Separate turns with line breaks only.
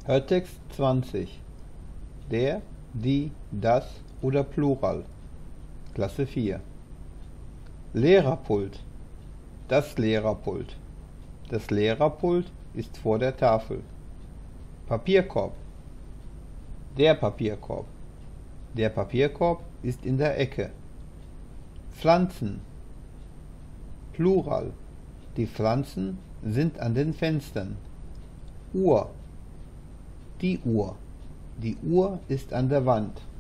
Hörtext 20. Der, die, das oder Plural. Klasse 4. Lehrerpult. Das Lehrerpult. Das Lehrerpult ist vor der Tafel. Papierkorb. Der Papierkorb. Der Papierkorb ist in der Ecke. Pflanzen. Plural. Die Pflanzen sind an den Fenstern. Uhr. Die Uhr. Die Uhr ist an der Wand.